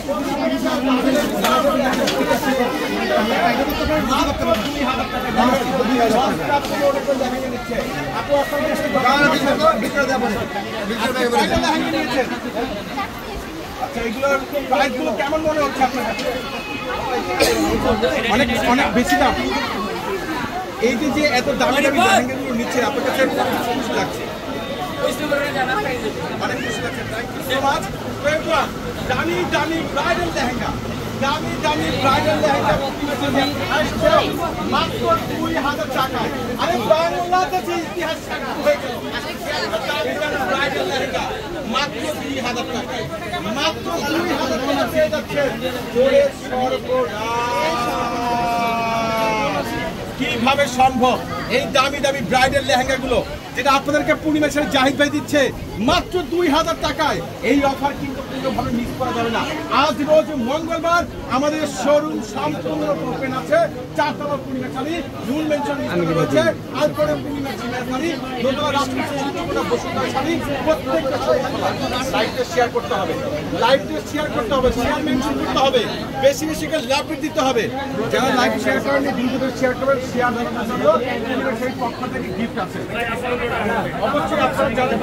আচ্ছা, এগুলোর প্রাইসগুলো কেমন মনে হচ্ছে আপনার কাছে? অনেক অনেক বেশি দাম। এই যে এত দামি দামি লেহেঙ্গাগুলো নিচ্ছে আপনার কাছে খুশি লাগছে? অনেক খুশি লাগছে। Thank you so much. দামি দামি ব্রাইডাল লেহেঙ্গা, দামি দামি ব্রাইডাল লেহেঙ্গা মাত্র 2000 টাকায়। আরে বাংলাদেশে ইতিহাস হয়ে গেল ব্রাইডাল লেহেঙ্গা মাত্র 2000 টাকায়, মাত্র 2000 টাকা পেয়ে যাচ্ছে। কিভাবে সম্ভব এই দামি দামি ব্রাইডাল লেহেঙ্গা গুলো যেটা আপনাদেরকে পূর্ণিমাসের জাহিদ ভাই দিচ্ছে মাত্র 2000 টাকায়? এই অফার কিন্তু কোনোভাবে মিস করা যাবে না। আজ রোজ মঙ্গলবার আমাদের শোরুম সম্পূর্ণ ওপেন আছে। 4 তলা পূর্ণিমাশালী নুন মেনশন রয়েছে, আলপরে পূর্ণিমাশালী দোতলা রাষ্ট্রীয় বসুন্ধরা শাড়ি। প্রত্যেকটা লাইভটা শেয়ার করতে হবে, লাইভটা শেয়ার করতে হবে, শেয়ার মেনশন করতে হবে, বেশি বেশি করে লাভ দিতে হবে। যারা লাইভ শেয়ার করেন ভিডিওতে শেয়ার করবেন, শেয়ার দেওয়ার জন্য সেই পক্ষ থেকে গিফট আছে। অবশ্যই আপনারা যাদের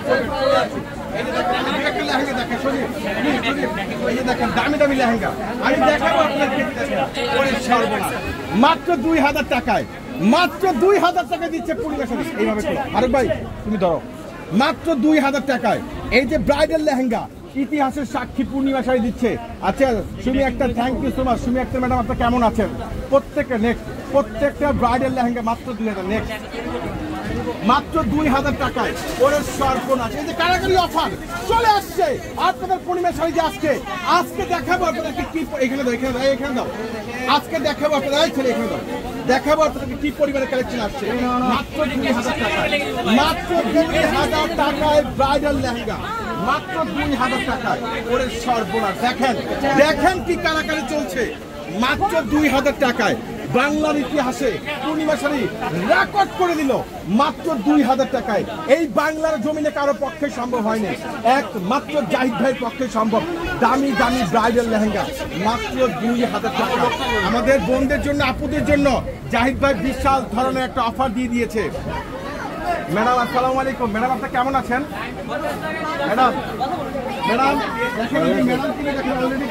দেখেন দামি দামি লেহেঙ্গা আমি দেখাবো আপনাদেরকে মাত্র 2000 টাকায়, মাত্র 2000 টাকা দিচ্ছে পূর্ণিমাশালী। এইভাবে আরেক ভাই তুমি ধরো, মাত্র 2000 টাকায় এই যে ব্রাইডাল লেহেঙ্গা ইতিহাসের সাক্ষী পূর্ণিমাশালী দিচ্ছে। আচ্ছা সুমি একটা thank you so much. Sumi একটা ম্যাডাম আপনার কেমন আছেন? প্রত্যেকটা নেক্সট প্রত্যেকটা ব্রাইডাল লেহেঙ্গা মাত্র 2000 নেক্সট মাত্র 2000 টাকায়। ওরে সর্বনাশ, এই যে কারাগারি অফার চলে আসছে আপনাদের পূর্ণিমাশালী যে আজকে দেখাবো আপনাদেরকে কি এখানে দাও, এখানে দাও, এখানে দাও। আজকে দেখাবো আপনাদের ছেলে এখানে দাও, দেখাবো আপনাদেরকে কি পরিমাণে কালেকশন আসছে। মাত্র 2000 টাকায়, মাত্র 2000 টাকায় ব্রাইডাল লেহেঙ্গা, মাত্র 2000 টাকায়। ওরে সর্বনাশ, দেখেন দেখেন কি কারাগারি চলছে মাত্র 2000 টাকায়। বাংলার ইতিহাসে পূর্ণিমাশালী রেকর্ড করে দিল মাত্র 2000 টাকায়। এই বাংলার জমিনে কারো পক্ষে সম্ভব হয়নি, একমাত্র জাহিদ ভাইয়ের পক্ষে সম্ভব। দামি দামি ব্রাইডাল লেহেঙ্গা মাত্র 2000 টাকা। আমাদের বোনদের জন্য আপুদের জন্য জাহিদ ভাই বিশাল ধরনের একটা অফার দিয়ে দিয়েছে। ম্যাডাম আসসালামু আলাইকুম। ম্যাডাম আপনি কেমন আছেন? ম্যাডাম ম্যাডাম দেখেন ম্যাডাম কিনে দেখেন অলরেডি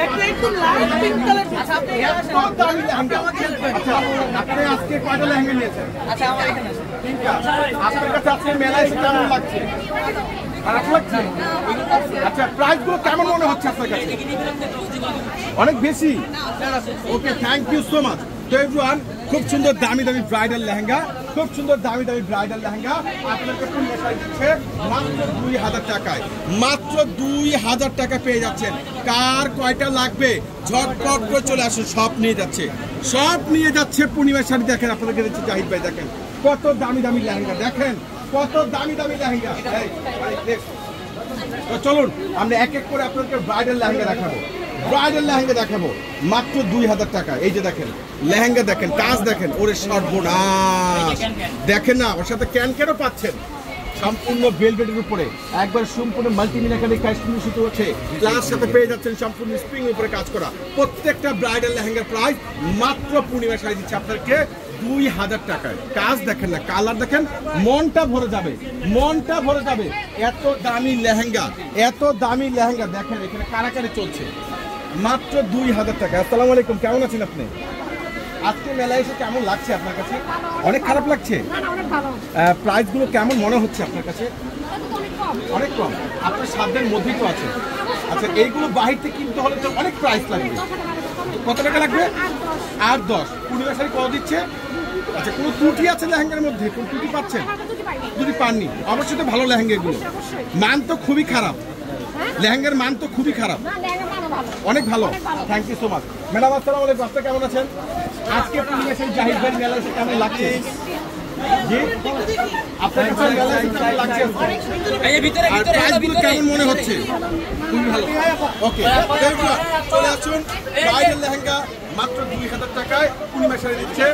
আপনি আজকে কয়টা লেহেঙ্গা নিয়েছেন? আচ্ছা আমার এখানে তিনটা। আপনার কাছে আজকে মেলায় এসে কেমন লাগছে? খারাপ লাগছে? আচ্ছা প্রাইসগুলো কেমন মনে হচ্ছে আপনার কাছে? অনেক বেশি। Okay thank you so much. তো এভরিওয়ান খুব সুন্দর দামি দামি ব্রাইডাল লেহেঙ্গা, খুব সুন্দর দামি দামি ব্রাইডাল লেহেঙ্গা আপনাদেরকে পূর্ণিমাশালী দিচ্ছে মাত্র 2000 টাকায়। মাত্র 2000 টাকা পেয়ে যাচ্ছেন। কার কয়টা লাগবে ঝটপট করে চলে আসুন, সব নিয়ে যাচ্ছে, সব নিয়ে যাচ্ছে পূর্ণিমাশালী। দেখেন আপনাদেরকে দিচ্ছে জাহিদ ভাই, দেখেন কত দামি দামি লেহেঙ্গা, দেখেন কত দামি দামি লেহেঙ্গা। তো চলুন আমরা এক এক করে আপনাদেরকে ব্রাইডাল লেহেঙ্গা দেখাবো, ব্রাইডাল লেহেঙ্গা দেখাবো মাত্র 2000 টাকা। এই যে দেখেন লেহেঙ্গা, দেখেন কাজ দেখেন, ওরে সর্বনাশ দেখেন না, ওর সাথে ক্যানকেনও পাচ্ছেন সম্পূর্ণ ভেলভেটের উপরে একবার সম্পূর্ণ মাল্টিমিনাকারি কাশ্মীরি সুতো হচ্ছে, প্লাস সাথে পেয়ে যাচ্ছেন সম্পূর্ণ স্প্রিং উপরে কাজ করা। প্রত্যেকটা ব্রাইডাল লেহেঙ্গার প্রাইস মাত্র পূর্ণিমাশালী দিচ্ছে আপনাদেরকে 2000 টাকায়। কাজ দেখেন না, কালার দেখেন, মনটা ভরে যাবে, মনটা ভরে যাবে। এত দামি লেহেঙ্গা, এত দামি লেহেঙ্গা দেখেন এখানে কারাকারি চলছে মাত্র 2000 টাকা। আসসালামু আলাইকুম, কেমন আছেন আপনি? আজকে মেলায় এসে কেমন লাগছে আপনার কাছে? অনেক খারাপ লাগছে? প্রাইসগুলো কেমন মনে হচ্ছে আপনার কাছে? অনেক কম। আপনার সাধ্যের মধ্যেই তো আছে। আচ্ছা এইগুলো বাহির থেকে কিনতে হলে তো অনেক প্রাইস লাগবে। কত টাকা লাগবে? 8-10। পূর্ণিমাশালী কত দিচ্ছে? আচ্ছা কোনো ত্রুটি আছে লেহেঙ্গার মধ্যে? কোন ত্রুটি পাচ্ছেন? ত্রুটি পাননি? অবশ্যই তো ভালো লেহেঙ্গা এগুলো। মান তো খুবই খারাপ, লেহেঙ্গার মান তো খুবই খারাপ। অনেক ভালো, thank you so much. Madam আসসালামু আলাইকুম, আপনি কেমন আছেন? আজকে পূর্ণিমাশালী জাহিদ ভাই মেলা এসে কেমন লাগছে? জি আপনার কাছে মেলা এসে কেমন লাগছে? আর প্রাইসগুলো কেমন মনে হচ্ছে? খুবই ভালো। ওকে চলে আসুন, ব্রাইডাল লেহেঙ্গা মাত্র 2000 টাকায় পূর্ণিমাশালী দিচ্ছে।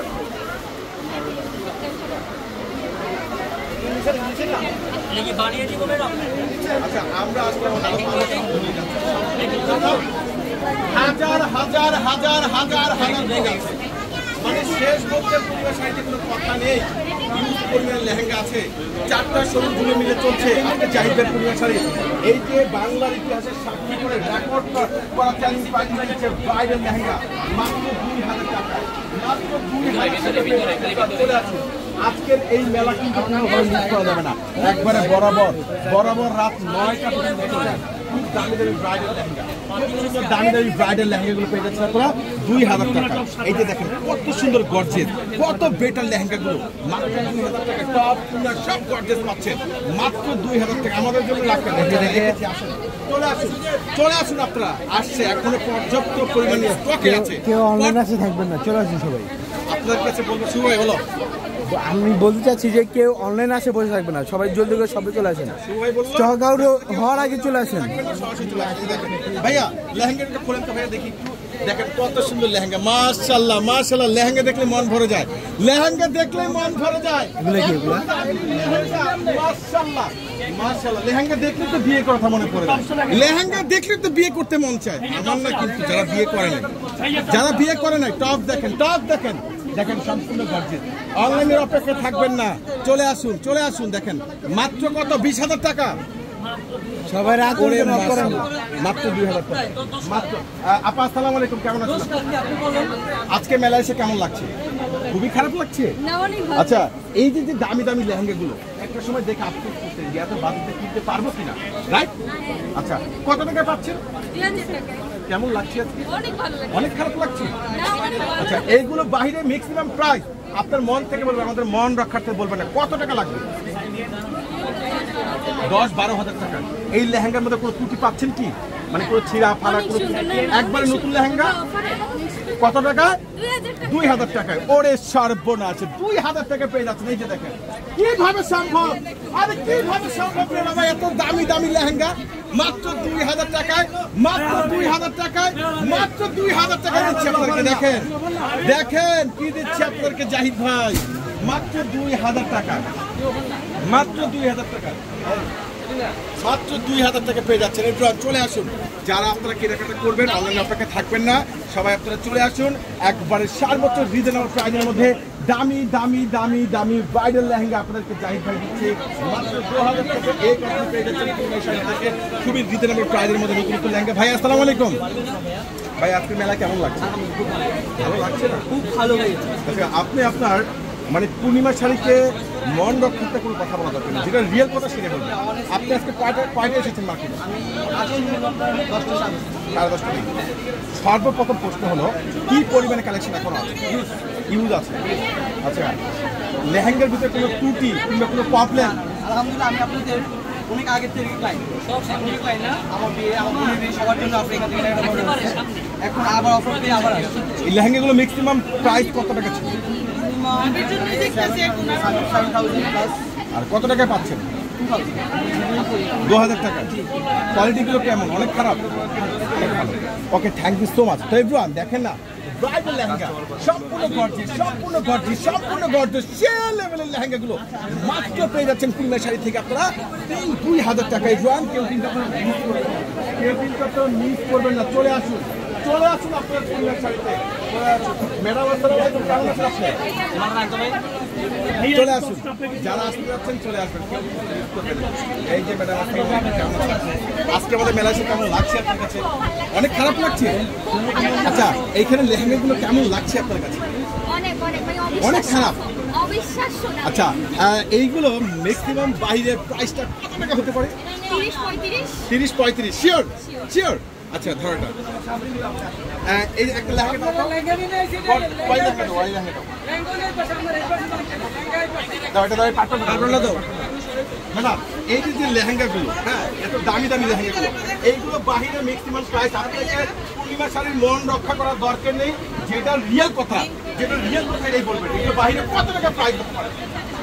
আচ্ছা আমরা আসলে হাজার হাজার হাজার হাজার হাজার আছে, মানে শেষ বলতে পূর্ণিমা শাড়িতে কোনো কথা নেই। ইউজ পরিমাণ লেহেঙ্গা আছে, 4টা শোরুম জুড়ে মিলে চলছে আজকে জাহিদের পূর্ণিমা শাড়ি। এই যে বাংলার ইতিহাসের সাক্ষী করে রেকর্ড করা চ্যালেঞ্জ পাইছে ব্রাইডাল লেহেঙ্গা মাত্র 2000 টাকা, মাত্র 2000 টাকা চলে আসুন। আজকের এই মেলা কিন্তু কোনোভাবে মিস করা যাবে না, একবারে বরাবর বরাবর রাত 9টা পর্যন্ত চলে। খুব দামি দামি ব্রাইডাল লেহেঙ্গা, দামি দামি ব্রাইডাল লেহেঙ্গাগুলো পেয়ে যাচ্ছে আপনারা 2000 টাকা। এই যে দেখেন কত সুন্দর গর্জেস, কত বেটার লেহেঙ্গাগুলো মাত্র 2000 টাকা। টপ টুনার সব গর্জেস পাচ্ছেন মাত্র 2000 টাকা। আমাদের জন্য রাখবেন, চলে আসুন, চলে আসুন আপনারা। আসছে এখনো পর্যাপ্ত পরিমাণে স্টকে আছে। কেউ অনলাইন আসে থাকবেন না, চলে আসুন সবাই। আপনার কাছে বলবো শুরু হয়ে গেল। আমি বলতে চাচ্ছি যে কেউ অনলাইন আসে বসে থাকবে না, সবাই জলদি করে সবাই চলে আসেন, চক আউট হওয়ার আগে চলে আসেন। ভাইয়া লেহেঙ্গাটা খোলেন তো ভাইয়া, দেখি একটু দেখেন কত সুন্দর লেহেঙ্গা। মাশাআল্লাহ মাশাআল্লাহ, লেহেঙ্গা দেখলে মন ভরে যায়, লেহেঙ্গা দেখলে মন ভরে যায়। এগুলো কি এগুলো? মাশাআল্লাহ মাশাআল্লাহ, লেহেঙ্গা দেখলে তো বিয়ে কথা মনে পড়ে যায়, লেহেঙ্গা দেখলে তো বিয়ে করতে মন চায়। আমার না কিন্তু যারা বিয়ে করে নাই, যারা বিয়ে করে নাই, টপ দেখেন, টপ দেখেন, দেখেন সম্পূর্ণ গর্জিয়াস। অনলাইনের অপেক্ষা থাকবেন না, চলে আসুন, চলে আসুন। দেখেন মাত্র কত, 20,000 টাকা। সবাই রাত করে মাত্র 2000 টাকা মাত্র। আপা আসসালামু আলাইকুম, কেমন আছেন? আজকে মেলায় এসে কেমন লাগছে? খুবই খারাপ লাগছে। আচ্ছা, এই যে যে দামি দামি লেহেঙ্গাগুলো একটা সময় দেখে আফসোস করতেন যে এত বাজেটে কিনতে পারবো কিনা, রাইট? আচ্ছা, কত টাকা পাচ্ছেন? কেমন লাগছে আজকে? অনেক খারাপ লাগছে। আচ্ছা, এইগুলো বাইরে ম্যাক্সিমাম প্রাইস আপনার মন থেকে বলবেন, আমাদের মন রক্ষার্থে বলবেন না, কত টাকা লাগবে? 10-12 টাকা। এই লেহেঙ্গার মধ্যে কোনো ত্রুটি পাচ্ছেন কি? মানে কোনো ছিঁড়া ফাড়া কোনো? একবারে নতুন লেহেঙ্গা। কত টাকা? 2000 টাকায়। ওরে সর্বনাশ, 2000 টাকা পেয়ে যাচ্ছেন। এই যে দেখেন কিভাবে সম্ভব, আরে কিভাবে সম্ভব রে বাবা, এত দামি দামি লেহেঙ্গা মাত্র 2000 টাকায়, মাত্র 2000 টাকায়, মাত্র 2000 টাকা দিচ্ছে আপনাদেরকে। দেখেন দেখেন কি দিচ্ছে আপনাদেরকে জাহিদ ভাই, মাত্র 2000 টাকা, মাত্র 2000 টাকা, মাত্র 2000 টাকা পেয়ে যাচ্ছেন। একটু চলে আসুন, যারা আপনারা কেনাকাটা করবেন অনলাইনে অপেক্ষা থাকবেন না, সবাই আপনারা চলে আসুন। একবারে সর্বোচ্চ রিজনেবল প্রাইসের মধ্যে দামি দামি দামি দামি ব্রাইডাল লেহেঙ্গা আপনাদেরকে জাহিদ ভাই দিচ্ছে মাত্র 2000 টাকা। এই কথা পেয়ে যাচ্ছেন থেকে খুবই রিজনেবল প্রাইসের মধ্যে নতুন নতুন লেহেঙ্গা। ভাই আসসালামু আলাইকুম। ভাই আজকে মেলা কেমন লাগছে? ভালো লাগছে না? খুব ভালো হয়েছে। আচ্ছা, আপনি আপনার মানে পূর্ণিমা শাড়িকে মন রক্ষার্থে কোনো কথা বলা দরকার নেই, যেটা রিয়েল কথা সেটা বলবেন। আপনি আজকে কয়টা এসেছেন মার্কেটে? 10:30। সর্বপ্রথম প্রশ্ন হলো কি পরিমাণে কালেকশন এখন আছে? ইউজ আছে। আচ্ছা, লেহেঙ্গার ভিতরে কোনো ত্রুটি কিংবা কোনো প্রবলেম? আলহামদুলিল্লাহ, আমি আপনাদের অনেক আগের থেকে ক্লায়েন্ট, সব সামনে ক্লায়েন্ট না, আমার বিয়ে আমার বোনের বিয়ে সবার জন্য আপনি এখান থেকে একটা অর্ডার হচ্ছে, এখন আবার অফার দিয়ে আবার আসছে। এই লেহেঙ্গাগুলো ম্যাক্সিমাম প্রাইস কত টাকা ছিল? আর কত টাকায় পাচ্ছেন? 2000 টাকা। কোয়ালিটিগুলো কেমন? অনেক খারাপ? Okay, thank you so much. তো এভরিওয়ান দেখেন না, ব্রাইডাল লেহেঙ্গা সম্পূর্ণ গর্জিয়াস, সম্পূর্ণ গর্জিয়াস, সম্পূর্ণ গর্জিয়াস সেই লেভেলের লেহেঙ্গাগুলো মাত্র পেয়ে যাচ্ছেন পূর্ণিমা শাড়ি থেকে আপনারা 2000 টাকায়। এভরিওয়ান কেউ কিন্তু আপনারা মিস করবেন না, চলে আসুন, চলে আসুন আপনার পূর্ণিমা শাড়িতে। ম্যাডাম আসসালামু আলাইকুম, কেমন আছেন আপনি? চলে আসুন, যারা আসতে যাচ্ছেন চলে আসবেন। এই যে ম্যাডাম আসসালামু আলাইকুম, কেমন আছেন? আজকে আমাদের মেলা এসে কেমন লাগছে আপনার কাছে? অনেক খারাপ লাগছে। আচ্ছা, এইখানে লেহেঙ্গাগুলো কেমন লাগছে আপনার কাছে? অনেক খারাপ, আচ্ছা, এইগুলো ম্যাক্সিমাম বাইরের প্রাইসটা কত টাকা হতে পারে? 30-35। Sure sure. আচ্ছা, ধরোটা এই যে একটা লেহেঙ্গা ম্যাডাম, এই যে লেহেঙ্গাগুলো, হ্যাঁ, এত দামি দামি লেহেঙ্গাগুলো, এইগুলো বাহিরে ম্যাক্সিমাম প্রাইস। আপনাকে পূর্ণিমা শাড়ির মন রক্ষা করার দরকার নেই, যেটা রিয়েল কথা, যেটা রিয়েল কথা এটাই বলবেন। এগুলো বাহিরে কত টাকা প্রাইস হতে পারে?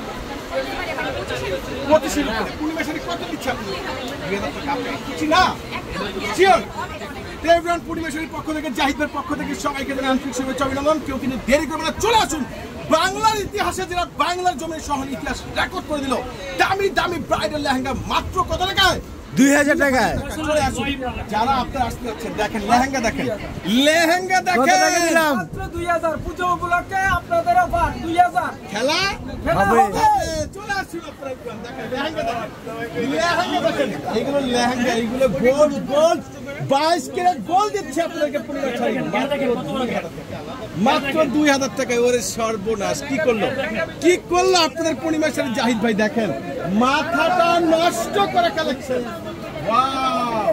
25,000 উপরে। পূর্ণিমা শাড়ি কত দিচ্ছে আপনি? 2000 টাকা। আপনি কিছু না শিওর। এভরিওয়ান, পূর্ণিমা শাড়ির পক্ষ থেকে, জাহিদের পক্ষ থেকে সবাইকে জানাই আন্তরিক শুভেচ্ছা অভিনন্দন। কেউ কিন্তু দেরি করবে না, চলে আসুন। বাংলার ইতিহাসে যারা বাংলার জমির শহর ইতিহাস রেকর্ড করে দিল, দামি দামি ব্রাইডাল লেহেঙ্গা মাত্র কত টাকায়? 2000 টাকায় চলে আসুন। যারা আপনারা আসতে যাচ্ছেন দেখেন লেহেঙ্গা দেখেন, লেহেঙ্গা কত টাকা দেখেন। দিলাম? মাত্র 2000 পুজো উপলক্ষে আপনাদের অফার 2000 খেলা হবে। চলে আসুন আপনারা একটু দেখেন লেহেঙ্গা দেখেন, লেহেঙ্গা দেখেন। এইগুলো লেহেঙ্গা, এইগুলো গোল্ড গোল্ড 22 ক্যারেট গোল্ড দিচ্ছে আপনাদেরকে পরিবার ছাড়ি মাত্র 2000 টাকায়। ওরে সর্বনাশ, কি করলো আপনাদের পূর্ণিমা শাড়ি জাহিদ ভাই দেখেন, মাথাটা নষ্ট করে কালেকশন। ওয়াও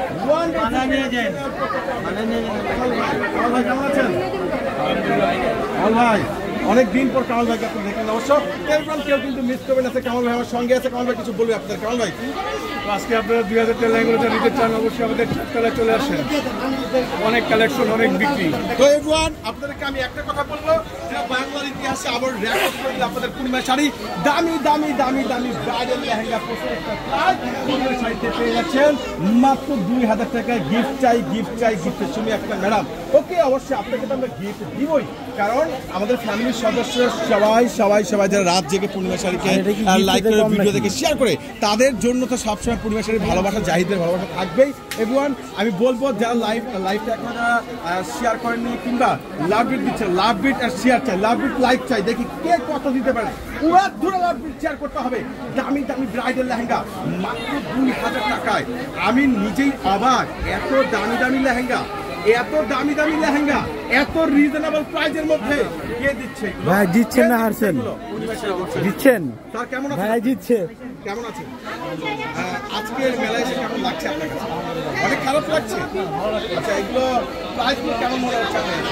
ভাই কেমন আছেন? ভাই অনেক দিন পর কামাল ভাইকে আপনি দেখলেন, অবশ্য কেউ কিন্তু মিস করবেন না। কামাল ভাই আমার সঙ্গে আছে, কামাল ভাই কিছু বলবে আপনাদের। কামাল ভাই আজকে আপনারা 2000 টাকা লেহেঙ্গা নিতে চান, অবশ্যই আমাদের চারতলায় চলে আসেন। অনেক কালেকশন, অনেক বিক্রি। তো এভরিওয়ান, আপনাদেরকে আমি একটা কথা বলবো, যেটা বাংলার ইতিহাসে আবার রেকর্ড করে দিল আপনাদের পূর্ণিমা শাড়ি। দামি দামি দামি দামি ব্রাইডাল লেহেঙ্গা পূর্ণিমা শাড়িতে পেয়ে যাচ্ছেন মাত্র 2000 টাকায়। গিফট চাই, গিফট চাই, গিফটের সময় একটা ম্যাডাম। ওকে, অবশ্যই আপনাকে তো আমরা গিফট দিবই, কারণ আমাদের ফ্যামিলির সদস্য সবাই যারা রাত জেগে পূর্ণিমা শাড়িকে লাইক করে ভিডিও দেখে শেয়ার করে, তাদের জন্য তো সবসময় পূর্ণিমা শাড়ির ভালোবাসা, জাহিদের ভালোবাসা থাকবেই। এভরিওয়ান, আমি বলবো যারা লাইভটা আপনারা শেয়ার করেননি কিংবা লাভ বিট দিচ্ছেন, লাভ বিট আর শেয়ার চাই, লাভ বিট লাইক চাই, দেখি কে কত দিতে পারে। পুরো ধরে লাভ বিট শেয়ার করতে হবে। দামি দামি ব্রাইডাল লেহেঙ্গা মাত্র 2000 টাকায়। আমি নিজেই অবাক, এত দামি দামি লেহেঙ্গা, এত দামি দামি লেহেঙ্গা এত রিজনেবল প্রাইসের মধ্যে কে দিচ্ছে? ভাই জিতছেন না হারছেন? জিতছেন। স্যার কেমন আছেন? ভাই জিতছে। কেমন আছেন? আজকের মেলায় এসে কেমন লাগছে আপনার কাছে? অনেক খারাপ লাগছে। আচ্ছা, এগুলো প্রাইসগুলো কেমন মনে হচ্ছে আপনার?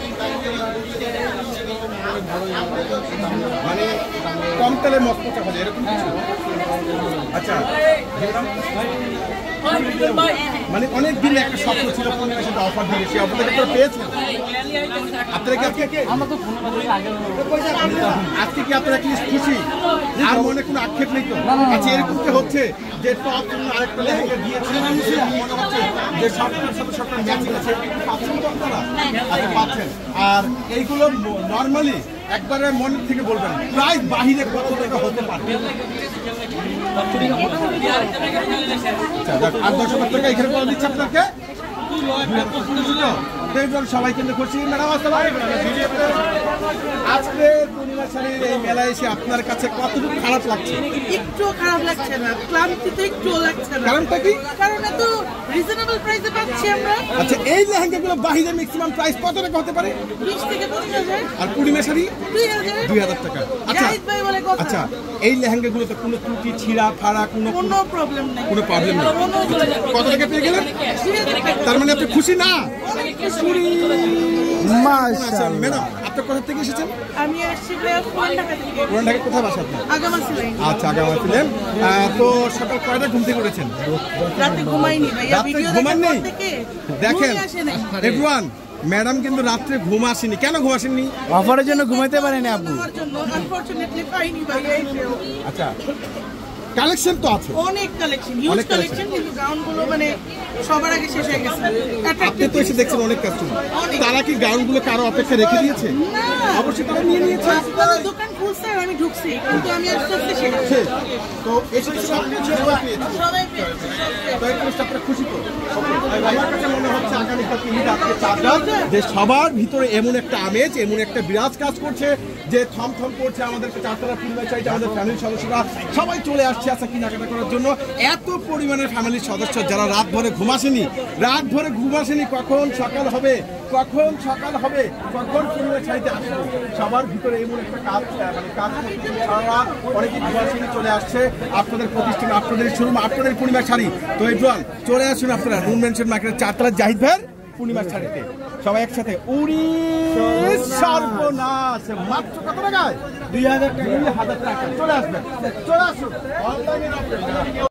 মানে কম তেলে মস্ত হবে এরকম কিছু? আচ্ছা, মানে অনেক দিনে একটা স্বপ্ন ছিল পূর্ণিমার সাথে অফার দিয়ে, সেই অফারটা তো পেয়েছেন আপনারা? কি আজকে কি আপনারা কি খুশি? আর মনে কোনো আক্ষেপ নেই তো? আচ্ছা, এরকম কি হচ্ছে যে টপ জন্য আরেকটা লেহেঙ্গা দিয়েছে, মনে হচ্ছে যে সবটার সাথে সবটা ম্যাচিং আছে, পাচ্ছেন তো আপনারা? আচ্ছা, পাচ্ছেন। আর এইগুলো নর্মালি একবারে মনের থেকে বলবেন প্রায় বাহিরে কত টাকা হতে পারে? আর 10,000 টাকা এখানে করে দিচ্ছে আপনাকে। সবাই কিন্তু খুশি। ম্যাডাম আজকে পূর্ণিমা শাড়ির এই মেলায় এসে আপনার কাছে কতটুকু খারাপ লাগছে? একটু খারাপ লাগছে না, ক্লান্তি তো একটু লাগছে না। কারণটা কি? কারণ এত রিজনেবল প্রাইসে পাচ্ছি আমরা। আচ্ছা, এই লেহেঙ্গাগুলো বাহিরে ম্যাক্সিমাম প্রাইস কত টাকা হতে পারে? 20 থেকে 25,000। আর পূর্ণিমা শাড়ি 2000 টাকা। আচ্ছা জাহিদ ভাই বলে কথা। আচ্ছা, এই লেহেঙ্গাগুলোতে কোনো ত্রুটি ছিঁড়া ফাড়া কোনো প্রবলেম নেই, কোনো প্রবলেম নেই। কত টাকা পেয়ে গেলেন? 2000 টাকা। তার মানে আপনি খুশি না? মাশাআল্লাহ। ম্যাডাম, আপনার কোথা থেকে এসেছেন? আমি আসছি ভাইয়া পুরান ঢাকা থেকে। পুরান ঢাকা কোথায় বাসা আপনার? আগামাসি লাইন। আচ্ছা, আগামা ছিলেন। তো সকাল কয়টা ঘুম থেকে উঠেছেন? রাতে ঘুমাইনি ভাইয়া, রাতে ভিডিও ঘুমান নেই? থেকে দেখেন ঘুমই আসে নাই। এভরিওয়ান, ম্যাডাম কিন্তু রাত্রে ঘুম আসেনি। কেন ঘুম আসেননি? অফারের জন্য ঘুমাইতে পারেনি আপু। আমার জন্য আনফরচুনেটলি পাইনি ভাইয়া এসেও। আচ্ছা, কালেকশন তো আছে, অনেক কালেকশন, হিউজ অনেক collection। কালেকশন, কিন্তু গাউনগুলো মানে সবার আগে শেষ হয়ে গেছে। আপনি তো এসে দেখছেন অনেক কাস্টমার, অনেক। তারা কি গাউনগুলো কারো অপেক্ষা রেখে দিয়েছে? না, অবশ্যই তারা নিয়ে নিয়েছে। আপনাদের দোকান খুলছে আর আমি ঢুকছি, কিন্তু আমি আস্তে আস্তে শেষ। শেষ। তো এসে সবকিছু সবাই পেয়েছে। সবাই পেয়েছে। তো এই জিনিসটা আপনারা খুশি তো? আমার কাছে মনে হচ্ছে আগামীকাল ঈদ, আজকে 4 রাত, যে সবার ভিতরে এমন একটা আমেজ, এমন একটা বিরাজ কাজ করছে যে থমথম করছে। আমাদেরকে চারতলা পূর্ণিমা চাইতে আমাদের ফ্যামিলির সদস্যরা সবাই চলে আসছে আচ্ছা কেনাকাটা করার জন্য। এত পরিমাণের ফ্যামিলির সদস্য যারা রাত ভরে ঘুম আসেনি, কখন সকাল হবে, কখন পূর্ণিমা চাইতে আসবে, সবার ভিতরে এমন একটা কাজ করছে। সারা অনেকে ঘুমাসেনি চলে আসছে আপনাদের প্রতিষ্ঠানে, আপনাদের শোরুম, আপনাদের পূর্ণিমা শাড়ি। তো এই চলে আসুন আপনারা নুন মেনশন মার্কেটের 4 তলায় জাহিদ ভাইয়ের পূর্ণিমা শাড়িতে। সবাই একসাথে উড়ি সর্বনাশ মাত্র কত টাকায়? 2000 টাকা। চলে আসবেন, চলে আসুন অনলাইনে।